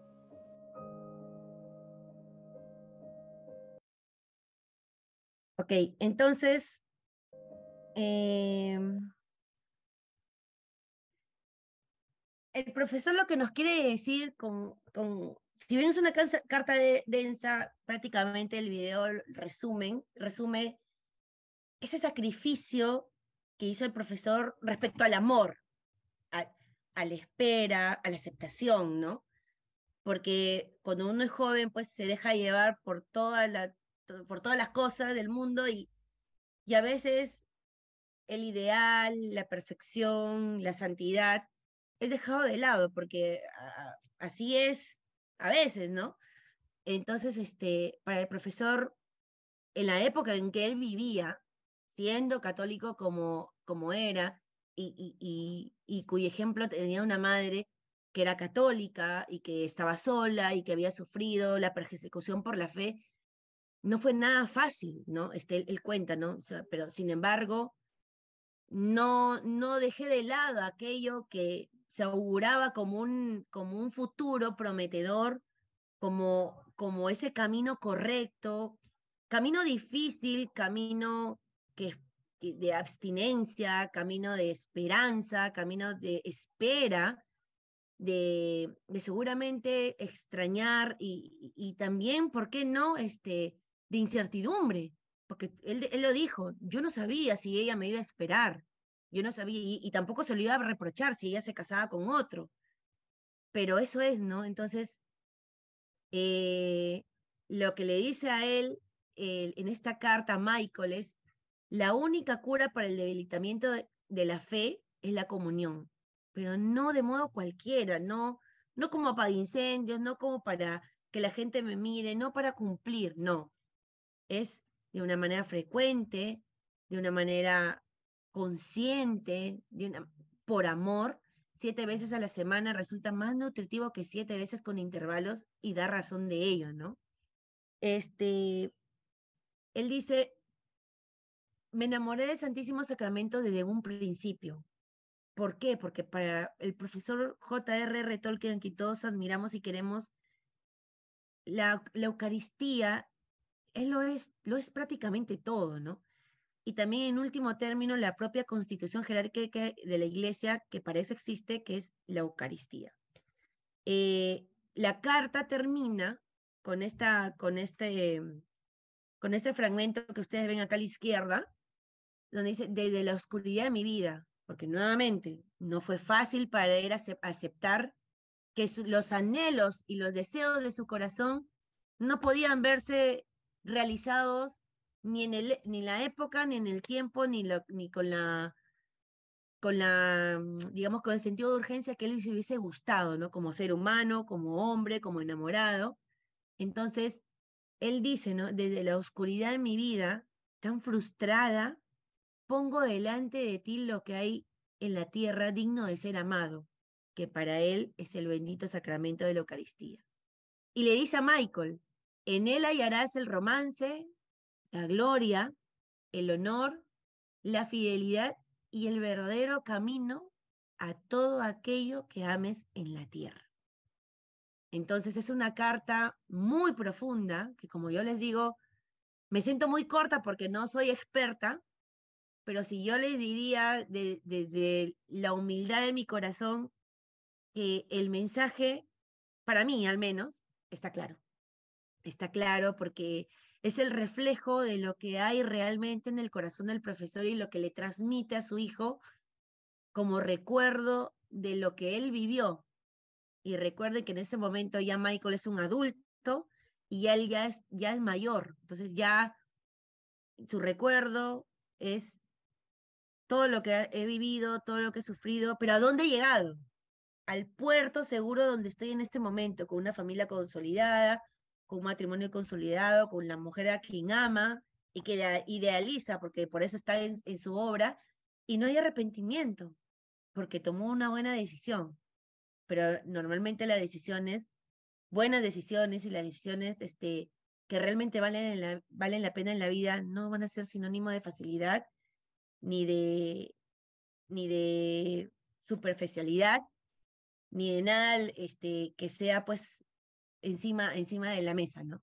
Ok, entonces, el profesor lo que nos quiere decir si bien es una carta densa, prácticamente el video resume ese sacrificio que hizo el profesor respecto al amor, a, a la espera, a la aceptación, ¿no? Porque cuando uno es joven, pues se deja llevar por todas las cosas del mundo y a veces el ideal, la perfección, la santidad es dejado de lado, porque así es a veces, ¿no? Entonces, para el profesor, en la época en que él vivía, siendo católico como era, y cuyo ejemplo tenía una madre que era católica y que estaba sola y que había sufrido la persecución por la fe, no fue nada fácil, ¿no? Él cuenta, ¿no? O sea, pero sin embargo, no dejé de lado aquello que se auguraba como un futuro prometedor, como ese camino correcto, camino difícil, camino de abstinencia, camino de esperanza, camino de espera, de seguramente extrañar y también, ¿por qué no?, de incertidumbre, porque él lo dijo, yo no sabía si ella me iba a esperar, yo no sabía, y tampoco se lo iba a reprochar si ella se casaba con otro, pero eso es, ¿no? Entonces, eh, lo que le dice a él en esta carta Michael es, la única cura para el debilitamiento de la fe es la comunión, pero no de modo cualquiera, no como apaga incendios, no como para que la gente me mire, no para cumplir, no, es de una manera frecuente, de una manera consciente, por amor. 7 veces a la semana resulta más nutritivo que 7 veces con intervalos y da razón de ello, ¿no? Él dice, me enamoré del Santísimo Sacramento desde un principio. ¿Por qué? Porque para el profesor J.R.R. Tolkien, que todos admiramos y queremos, la Eucaristía lo es prácticamente todo, ¿no? Y también en último término la propia constitución jerárquica de la Iglesia, que para eso existe, que es la Eucaristía. La carta termina con este fragmento que ustedes ven acá a la izquierda, donde dice, desde la oscuridad de mi vida, porque nuevamente no fue fácil para él aceptar que los anhelos y los deseos de su corazón no podían verse realizados ni en la época, ni en el tiempo, ni digamos, con el sentido de urgencia que él se hubiese gustado, ¿no? Como ser humano, como hombre, como enamorado. Entonces, él dice, ¿no? Desde la oscuridad de mi vida, tan frustrada, pongo delante de ti lo que hay en la tierra digno de ser amado, que para él es el bendito sacramento de la Eucaristía. Y le dice a Michael, en él hallarás el romance, la gloria, el honor, la fidelidad y el verdadero camino a todo aquello que ames en la tierra. Entonces es una carta muy profunda, que como yo les digo, me siento muy corta porque no soy experta, pero si yo les diría desde la humildad de mi corazón, que el mensaje, para mí al menos, está claro. Está claro porque es el reflejo de lo que hay realmente en el corazón del profesor y lo que le transmite a su hijo como recuerdo de lo que él vivió. Y recuerde que en ese momento ya Michael es un adulto y él ya es mayor. Entonces ya su recuerdo es todo lo que he vivido, todo lo que he sufrido, pero ¿a dónde he llegado? Al puerto seguro donde estoy en este momento, con una familia consolidada, con un matrimonio consolidado, con la mujer a quien ama y que idealiza, porque por eso está en su obra, y no hay arrepentimiento, porque tomó una buena decisión. Pero normalmente las decisiones buenas decisiones y las decisiones que realmente valen la pena en la vida no van a ser sinónimo de facilidad ni de superficialidad, ni de nada que sea pues encima de la mesa, ¿no?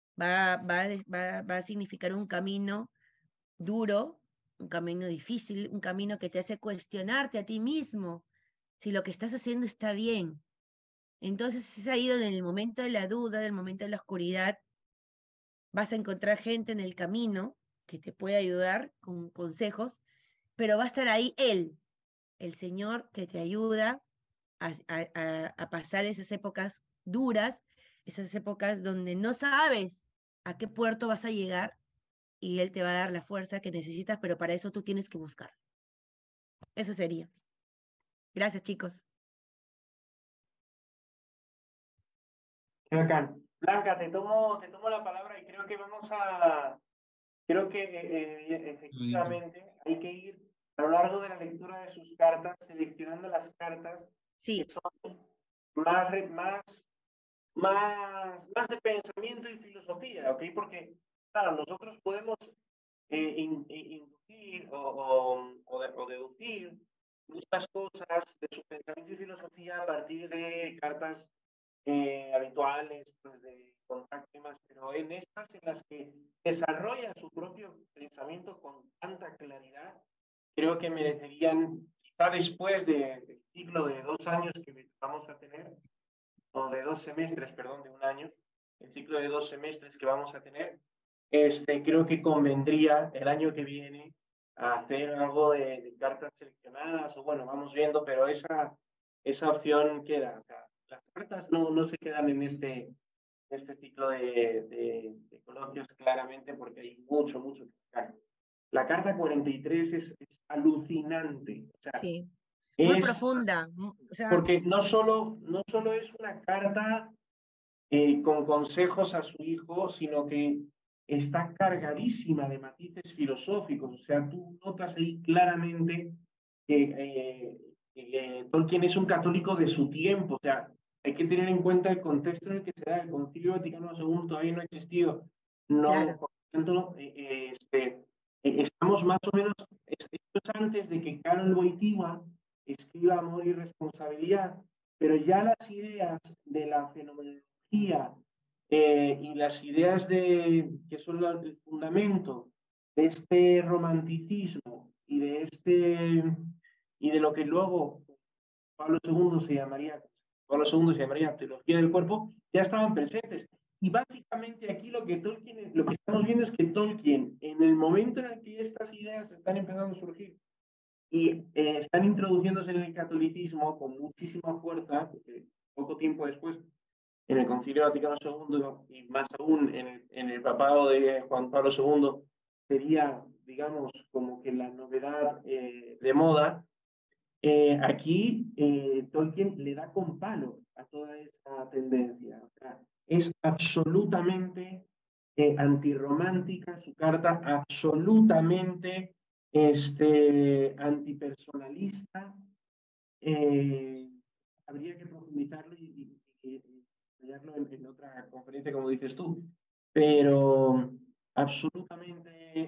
Va a significar un camino duro, un camino difícil, un camino que te hace cuestionarte a ti mismo si lo que estás haciendo está bien. Entonces es ahí donde en el momento de la duda, en el momento de la oscuridad, vas a encontrar gente en el camino que te puede ayudar con consejos, pero va a estar ahí Él, el Señor que te ayuda a pasar esas épocas duras, esas épocas donde no sabes a qué puerto vas a llegar y Él te va a dar la fuerza que necesitas, pero para eso tú tienes que buscar. Eso sería. Gracias, chicos. Qué bacán. Blanca, te tomo la palabra y creo que Bonito. efectivamente hay que ir a lo largo de la lectura de sus cartas, seleccionando las cartas que Sí, son más de pensamiento y filosofía, ¿ok? Porque, claro, nosotros podemos inducir o deducir muchas cosas de su pensamiento y filosofía a partir de cartas habituales, pues de contacto y más, pero en estas en las que desarrolla su propio pensamiento con tanta claridad, creo que merecerían, quizá después del ciclo de 2 años que vamos a tener, o de 2 semestres, perdón, de un año, el ciclo de 2 semestres que vamos a tener, creo que convendría el año que viene hacer algo de cartas seleccionadas, o bueno, vamos viendo, pero esa opción queda. O sea, las cartas no se quedan en este ciclo de coloquios claramente porque hay mucho que sacar. La carta 43 es alucinante. O sea, sí. Muy es profunda. O sea, porque no solo es una carta con consejos a su hijo, sino que está cargadísima de matices filosóficos. O sea, tú notas ahí claramente que Tolkien es un católico de su tiempo. O sea, hay que tener en cuenta el contexto en el que se da. El Concilio Vaticano II todavía no ha existido. No, claro, por lo tanto, estamos más o menos, esto es antes de que Karol Wojtyła escriba Amor y Responsabilidad, pero ya las ideas de la fenomenología y las ideas que son el fundamento de este romanticismo y de lo que luego Pablo II se llamaría, Pablo II se llamaría teología del cuerpo, ya estaban presentes. Y básicamente aquí lo que estamos viendo es que Tolkien, en el momento en el que estas ideas están empezando a surgir y están introduciéndose en el catolicismo con muchísima fuerza, porque poco tiempo después, en el Concilio Vaticano II y más aún en el papado de Juan Pablo II, sería, digamos, como que la novedad de moda. Aquí Tolkien le da con palo a toda esa tendencia. O sea, es absolutamente antirromántica su carta, absolutamente antipersonalista. Eh, Habría que profundizarlo y estudiarlo en otra conferencia, como dices tú, pero absolutamente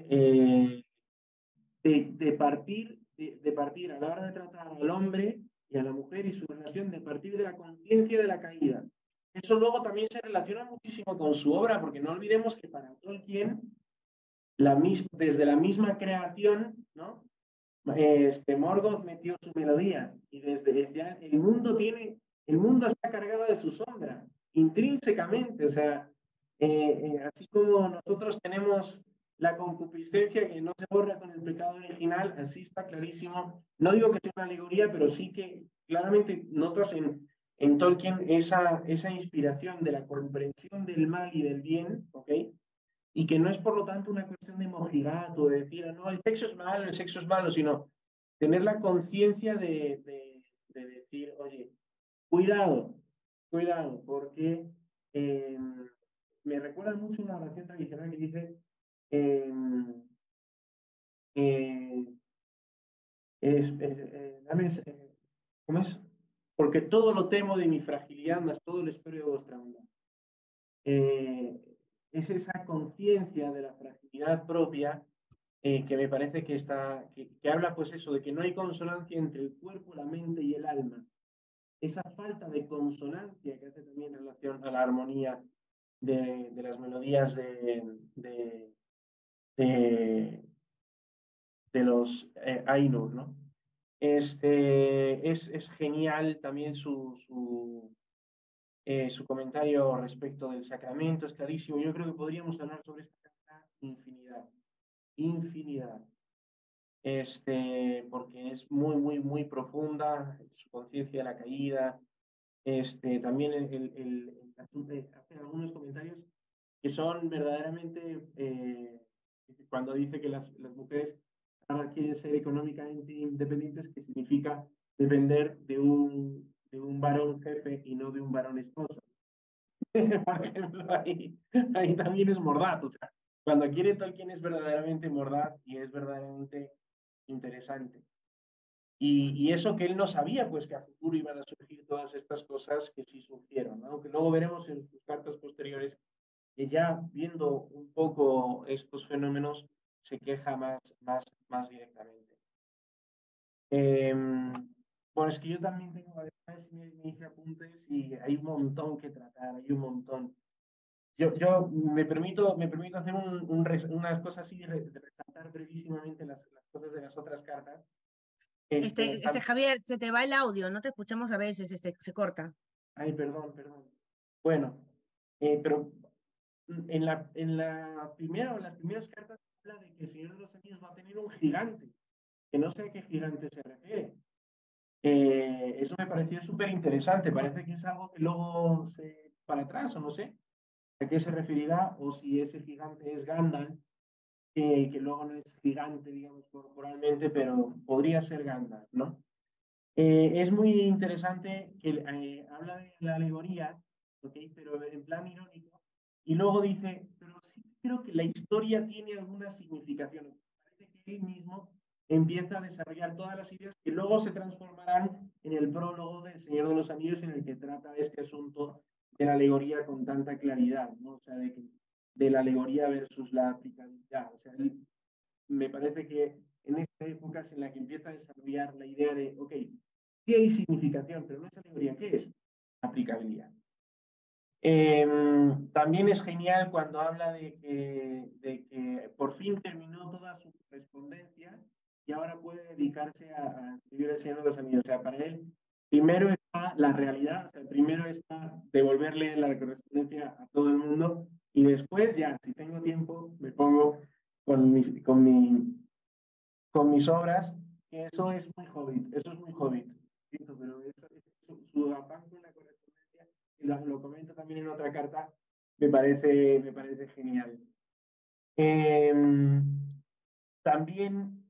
de partir a la hora de tratar al hombre y a la mujer y su relación, de partir de la conciencia de la caída. Eso luego también se relaciona muchísimo con su obra, porque no olvidemos que para Tolkien, desde la misma creación, ¿no? Morgoth metió su melodía y desde ya el mundo está cargado de su sombra, intrínsecamente, o sea, así como nosotros tenemos la concupiscencia que no se borra con el pecado original, así está clarísimo. No digo que sea una alegoría, pero sí que claramente notas en Tolkien esa inspiración de la comprensión del mal y del bien, ¿ok? Y que no es por lo tanto una cuestión de mojigato, de decir, no, el sexo es malo, sino tener la conciencia de decir, oye, cuidado, cuidado, porque eh, me recuerda mucho una oración tradicional que dice, eh, eh, ¿cómo es? porque todo lo temo de mi fragilidad, más todo lo espero de vuestra bondad. Es esa conciencia de la fragilidad propia que me parece que habla pues eso, de que no hay consonancia entre el cuerpo, la mente y el alma. Esa falta de consonancia que hace también relación a la armonía de las melodías de los Ainur, ¿no? Es genial también su comentario respecto del sacramento, es clarísimo. Yo creo que podríamos hablar sobre esta carta infinidad. Porque es muy, muy, muy profunda, su conciencia de la caída. También hace algunos comentarios que son verdaderamente, cuando dice que las mujeres ahora quieren ser económicamente independientes, que significa depender de un varón jefe y no de un varón esposo. Por ejemplo, ahí también es mordaz. O sea, cuando quiere Tolkien es verdaderamente mordaz y es verdaderamente interesante. Y eso que él no sabía, pues que a futuro iban a surgir todas estas cosas que sí surgieron, ¿no? Aunque luego veremos en sus cartas posteriores que ya viendo un poco estos fenómenos se queja más directamente. Bueno, es que yo también tengo, además me hice apuntes y hay un montón que tratar, hay un montón. Yo me permito hacer unas cosas así, resaltar brevísimamente las cosas de las otras cartas. Javier, se te va el audio, no te escuchamos a veces, se corta. Ay, perdón. Bueno, pero en la primera o las primeras cartas habla de que el Señor de los Anillos va a tener un gigante, que no sé a qué gigante se refiere. Eso me pareció súper interesante, parece que es algo que luego se para atrás, o no sé a qué se referirá, o si ese gigante es Gandalf, que luego no es gigante, digamos, corporalmente, pero podría ser Gandalf, ¿no? Es muy interesante que habla de la alegoría, ¿okay? Pero en plan irónico, y luego dice, pero sí creo que la historia tiene alguna significación. Parece que él mismo empieza a desarrollar todas las ideas que luego se transformarán en el prólogo del Señor de los Anillos, en el que trata este asunto de la alegoría con tanta claridad, ¿no? O sea, de la alegoría versus la aplicabilidad. O sea, me parece que en esta época es en la que empieza a desarrollar la idea de, ok, sí hay significación, pero no es alegoría, ¿qué es? Aplicabilidad. También es genial cuando habla de que por fin terminó toda su correspondencia y ahora puede dedicarse a escribir El Señor de los Anillos. O sea, para él, primero está la realidad, o sea, primero está devolverle la correspondencia a todo el mundo y después ya, si tengo tiempo, me pongo con mis obras, que eso es muy hobbit, pero su afán con la correspondencia, y lo comento también en otra carta, me parece genial. También,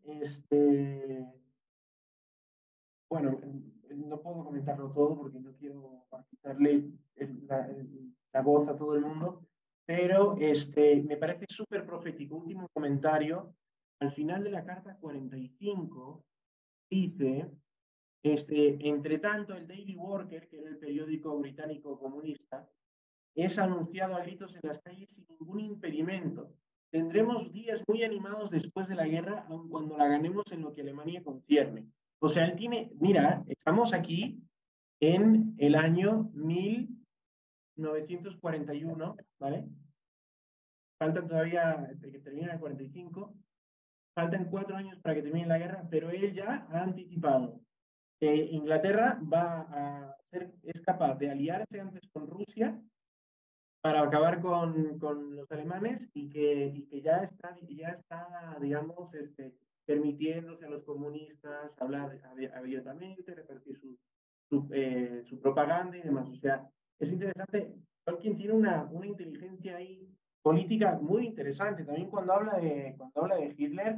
bueno, no puedo comentarlo todo porque no quiero quitarle la voz a todo el mundo, pero me parece súper profético. Último comentario. Al final de la carta 45 dice, entre tanto, el Daily Worker, que era el periódico británico comunista, es anunciado a gritos en las calles sin ningún impedimento. Tendremos días muy animados después de la guerra, aun cuando la ganemos en lo que Alemania concierne. O sea, él tiene, mira, estamos aquí en el año 1941, ¿vale? Faltan todavía, que termine el 45, faltan 4 años para que termine la guerra, pero él ya ha anticipado que Inglaterra es capaz de aliarse antes con Rusia para acabar con los alemanes y que ya está, digamos, permitiéndose a los comunistas hablar abiertamente, repartir su propaganda y demás. O sea, es interesante. Tolkien tiene una inteligencia ahí política muy interesante. También cuando habla de Hitler,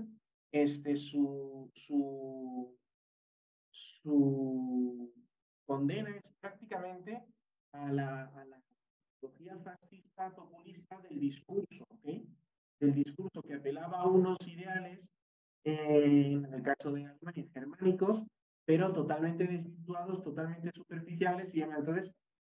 su condena es prácticamente a la ideología fascista populista del discurso, ¿okay? Del discurso que apelaba a unos ideales, en el caso de Alemania, germánicos, pero totalmente desvirtuados, totalmente superficiales y demás. Entonces,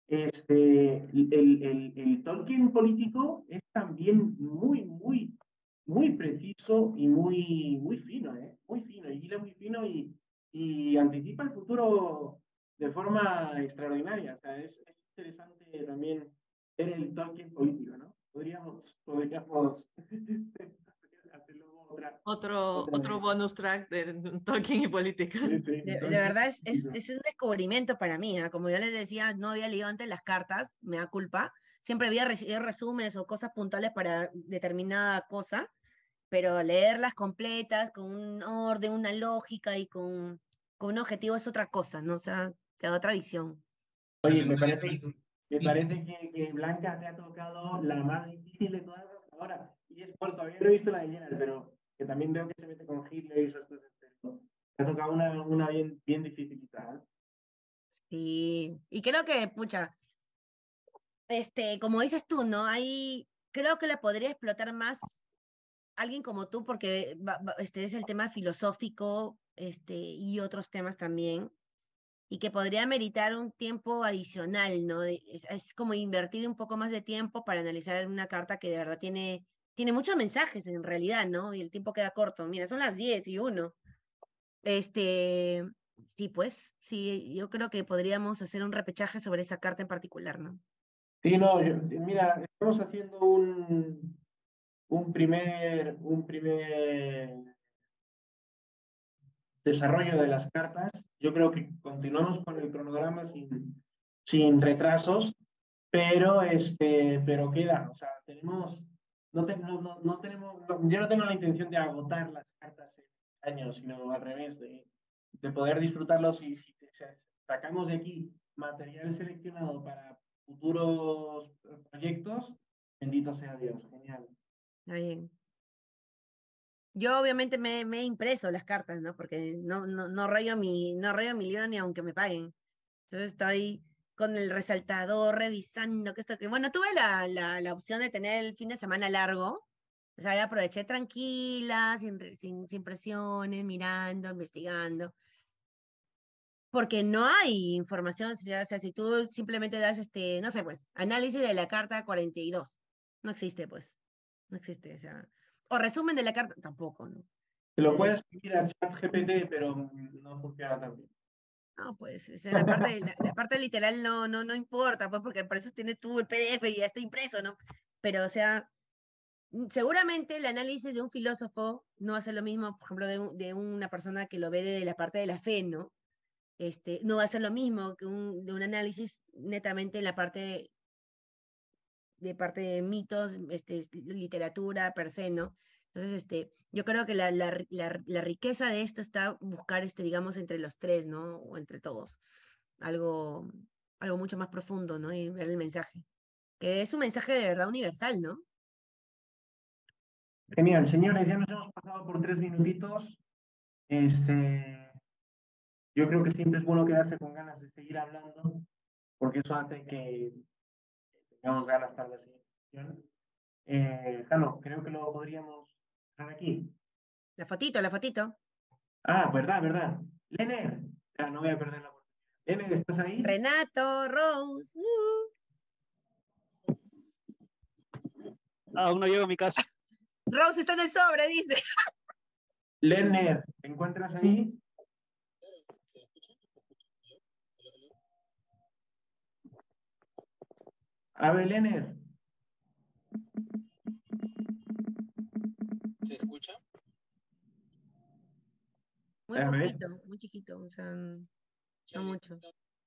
el Tolkien político es también muy preciso y muy fino, ¿eh? Muy fino, y hila muy fino y anticipa el futuro de forma extraordinaria. O sea, es interesante también ver el Tolkien político, ¿no? Podríamos hacerlo otra Otro vez. bonus track de Tolkien y política. Sí, sí, De Tolkien verdad político. es un descubrimiento para mí, ¿ah? Como yo les decía, no había leído antes las cartas, me da culpa. Siempre había recibido resúmenes o cosas puntuales para determinada cosa, pero leerlas completas, con un orden, una lógica y con un objetivo es otra cosa, ¿no? O sea, te da otra visión. Oye, me parece que Blanca te ha tocado la más difícil de todas hasta ahora. Y es por, todavía no he visto la de Geralt, pero que también veo que se mete con Hitler y esas cosas. Pero te ha tocado una bien dificilita, ¿eh? Sí, y creo que, pucha, como dices tú, ¿no? Ahí creo que la podría explotar más alguien como tú, porque este es el tema filosófico, y otros temas también, y que podría meritar un tiempo adicional, ¿no? Es como invertir un poco más de tiempo para analizar una carta que de verdad tiene muchos mensajes en realidad, ¿no? Y el tiempo queda corto. Mira, son las 10:01. Este, sí, pues, sí, yo creo que podríamos hacer un repechaje sobre esa carta en particular, ¿no? Sí, no, mira, estamos haciendo un primer desarrollo de las cartas. Yo creo que continuamos con el cronograma sin retrasos, pero queda, o sea, tenemos, no tenemos, yo no tengo la intención de agotar las cartas en años, sino al revés, de poder disfrutarlos y si sacamos de aquí material seleccionado para futuros proyectos, bendito sea Dios, genial. Está bien. Yo obviamente me he impreso las cartas, ¿no? Porque no rayo mi libro ni aunque me paguen. Entonces estoy con el resaltador revisando que esto que. Bueno, tuve la opción de tener el fin de semana largo. O sea, ya aproveché tranquila, sin presiones, mirando, investigando. Porque no hay información, o sea, si tú simplemente das no sé, pues, análisis de la carta 42. No existe, pues. No existe, o sea. O resumen de la carta, tampoco, ¿no? Te lo puedes Entonces, pedir al chat GPT, pero no funciona tan bien. no, pues, la parte literal no importa, pues, porque por eso tienes tú el PDF y ya está impreso, ¿no? Pero, o sea, seguramente el análisis de un filósofo no va a ser lo mismo, por ejemplo, de una persona que lo ve de la parte de la fe, ¿no? No va a ser lo mismo que de un análisis netamente en la parte de mitos, literatura per se, ¿no? Entonces, yo creo que la riqueza de esto está buscar, digamos, entre los tres, ¿no? O entre todos, algo, algo mucho más profundo, ¿no? Y ver el mensaje, que es un mensaje de verdad universal, ¿no? Genial, señores, ya nos hemos pasado por 3 minutitos. Yo creo que siempre es bueno quedarse con ganas de seguir hablando, porque eso hace que tengamos ganas para la siguiente sesión. Jano, creo que lo podríamos dejar aquí. La fotito. Ah, verdad. Lener, no voy a perder la oportunidad. Lener, ¿estás ahí? Renato, Rose. Aún no llego a mi casa. Rose está en el sobre, dice. Lener, ¿te encuentras ahí? A ver, Lener. ¿Se escucha? Muy A ver, poquito, muy chiquito, o sea, no mucho.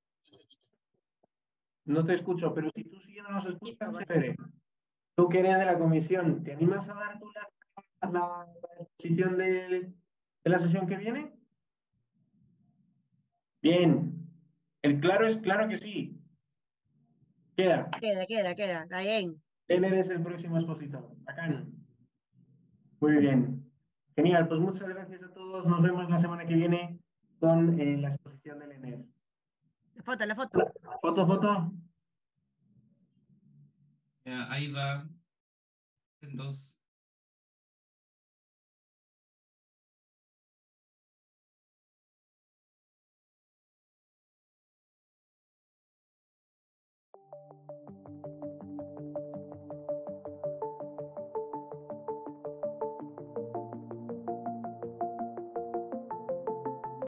no te escucho, pero si tú sí no nos escuchas, Bueno. chévere. Tú que eres de la comisión, ¿te animas a dar tú la exposición de la sesión que viene? Bien. El claro es claro que sí. Queda. Queda, está bien. Él es el próximo expositor. Bacán. Muy bien. Genial. Pues muchas gracias a todos. Nos vemos la semana que viene con la exposición del ENER. La foto. Foto. Ya, ahí va. En dos.